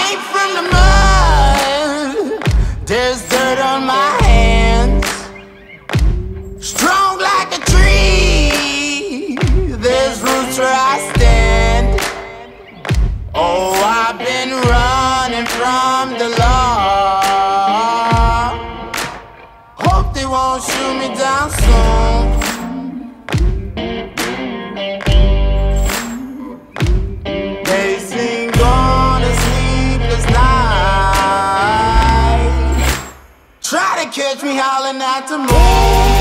Came from the mud, there's dirt on my hands. Strong like a tree, there's roots where I stand. Oh, I've been running from the law. Hope they won't shoot me down soon. They sing on a sleepless night. Try to catch me howling at the moon.